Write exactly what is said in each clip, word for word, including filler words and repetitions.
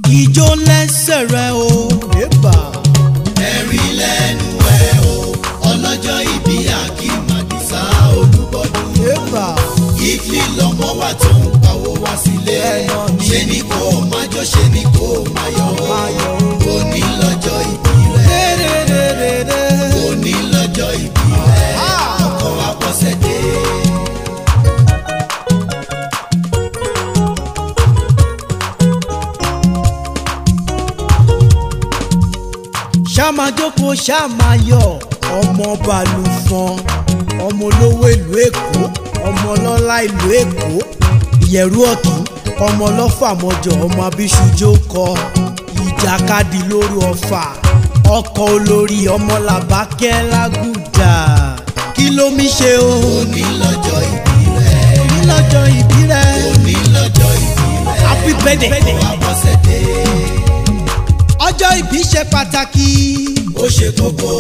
ijó lẹ́sẹ̀ rẹ o. ẹ̀rí lẹ́nu ẹ̀ o ọlọ́jọ́ ìbí Akeem Adisa Olúbọdún. Italy lọmọ wa tó ń pawó wá sílé. ṣé ni kò má jó ṣe ni kò má yọ̀ o. òní lọ́jọ́ ìbí rẹ̀. òní lọ́jọ́ ìbí rẹ̀. ọkọ wa bọ́sẹ̀ dé. ṣáma jókòó ṣáma yọ̀ ọmọ balùfọ̀n ọmọ olówó ìlú Èkó ọmọ ọlọ́lá ìlú Èkó ìyẹ̀rú ọ̀kín ọmọ ọlọ́fà mọ́jọ ọmọ abíṣújó kọ ìjàkadì lóru ọ̀fà ọkọ̀ olórí ọmọ làbákẹ́ lágùdà kí ló mi ṣe o. òní lọ́jọ́ ìbí rẹ̀. òní lọ́jọ́ ìbí rẹ̀. òní lọ́jọ́ ìbí rẹ̀. happy birthday. ọkọ wa bọ́sẹ̀ dé. ọjọ́ ìbí ṣe pàtàkì. ó ṣe kókó.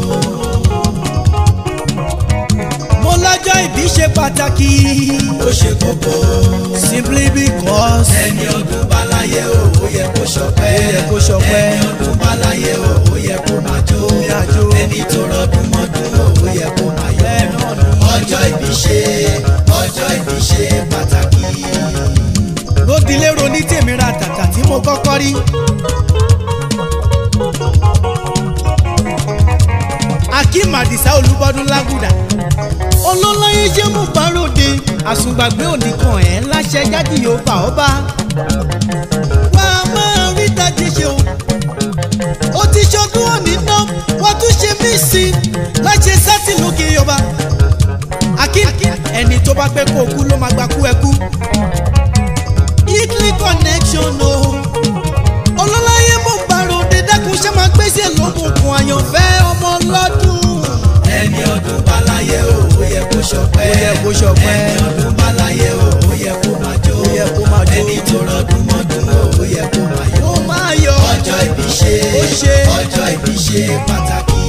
mo lọ́jọ́ ìbí ṣe pàtàkì. ó ṣe kókó. simply because. ẹni ọdún bá láyé o ó yẹ kó ṣọpẹ́. ó yẹ kó ṣọpẹ́. ẹni ọdún bá láyé o ó yẹ kó máa jó. ẹni tó rọdún mọ́dún o ó yẹ kó máa yọ̀. ọjọ́ ìbí ṣe ọjọ́ ìbí ṣe pàtàkì. lódìlérò ní tèmi ra tàtà tí mo kọ́kọ́ rí. Akeem Adisa Olúbọdún lágùdà olólóyè ṣé mo bá ròde àsùngbàgbé òní kan ẹ̀ láṣẹ jáde yóò fà ọ́ bá. wà á máa rí dájú ṣe o ó ti ṣọdún òní náà wọ́n tún ṣe mí sí i láṣẹ sátì lókè yọba. Akeem ẹni tó bá pẹ́ kó kú ló máa gba kú ẹ kú. Italy connection o olólóyè mo bá ròde dákun ṣe máa gbèsè lókùnkùn àyànfẹ́ ọmọ lọ́dún. ẹni ọdún bá láyé o ó yẹ kó ṣọpẹ́. ó yẹ kó ṣọpẹ́. ẹni ọdún bá láyé o ó yẹ kó máa jó. ó yẹ kó máa jó. ẹni tó rọdún mọ́dún o ó yẹ kó máa yọ̀. ó máa yọ̀. ọjọ́ ìbí ṣe ó ṣe. ọjọ́ ìbí ṣe pàtàkì.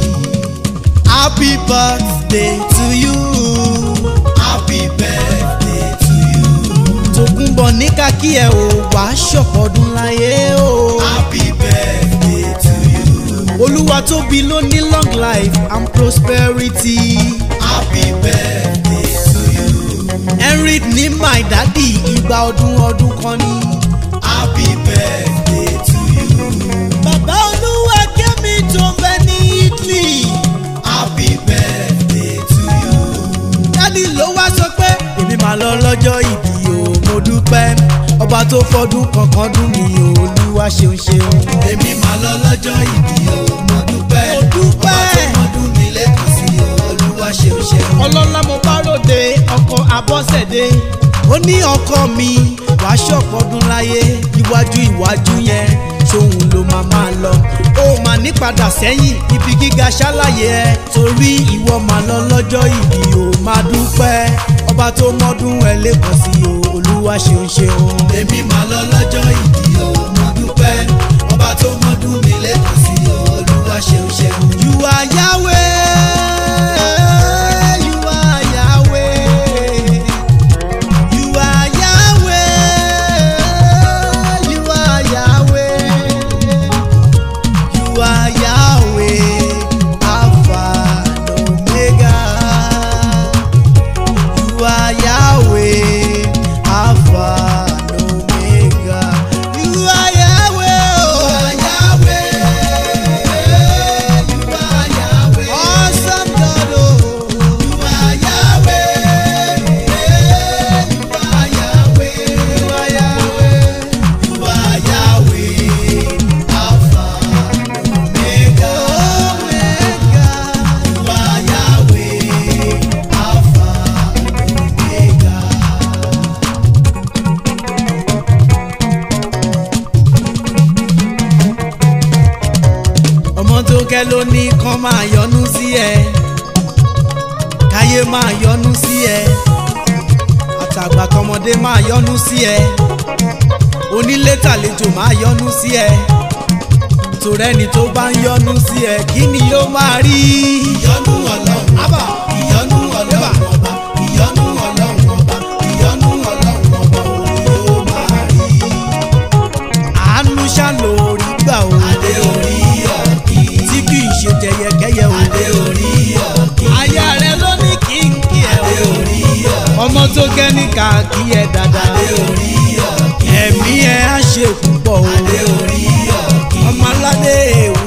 happy birthday to you. happy birthday to you. Tòkunbọ̀ ní kákí ẹ̀ o wá ṣọ̀pọ̀dún láyé o. happy birthday to you. Olúwa tóbi ló ní long life and prosperity. happy birthday to you. Henrik ní my daddy ìgbà ọdún ọdún kan ní. happy birthday to you. Bàbá Olúwa kẹ́mi tó ń bẹ ní Italy. happy birthday to you. Dádì ló wá sọ pé èmi máa lọ lọ́jọ́ ìbí o mo dúpẹ́ ọba tó fọdún kankan dún mi o Olúwa ṣeun ṣeun. èmi máa lọ lọ́jọ́ ìbí o mo dúpẹ́. mo dúpẹ́. ọba tó mọ́dún mi lẹ́kọ̀ọ́ sí o Olúwa ṣeun ṣeun. ọlọ́lá mo bá ròde ọkọ̀ Abọ́sẹ̀dé ó ní ọkọ mi wàá ṣọ̀pọ̀dún láyé iwájú iwájú yẹn ṣòun ló máa máa lọ ó máa ní padà sẹ́yìn ibi gíga ṣàlàyé ẹ torí ìwọ máa lọ lọ́jọ́ ìbí o máa dúpẹ́ ọba tó mọ́dún ẹ lẹ́kọ̀ọ́ sí o Olúwa ṣeun ṣeun. èmi máa lọ lọ́jọ́ ìbí o mo dúpẹ́ ọba tó mọ́dún mi lẹ́kọ̀ọ́ sí o Olúwa ṣeun ṣeun. You are Yahweh, you are Yahweh, you are Yahweh, you are Yahweh, you are Yahweh, Alpha and Omega, you are Yahweh, Alpha and Omega, you are Yahweh, oh Yahweh. Awesome God, oh, you are Yahweh. you are Yahweh. you are Yahweh. you are Yahweh. Alpha and Omega. Omega. you are Yahweh. Alpha and Omega. ọmọ tó kẹ́ ló ní kán máa yọ́nú sí ẹ káyé máa yọ́nú sí ẹ àtàgbà tọmọdé máa yọ́nú sí ẹ onílé tàlejò máa yọ́nú sí ẹ tòrẹ́ni tó bá ń yọ́nú sí ẹ kí ni yóò máa rí. ìyọ́nú Ọlọ́run ọba ìyọ́nú Ọlọ́run ọba ìyọ́nú Ọlọ́run ọba ìyọ́nú Ọlọ́run ọba òun yóò máa rí. àánú kí ẹ dáadáa. adé orí ọ̀kín. ẹ̀mí ẹ á ṣe púpọ̀ o. adé orí ọ̀kín. ọmọ aládé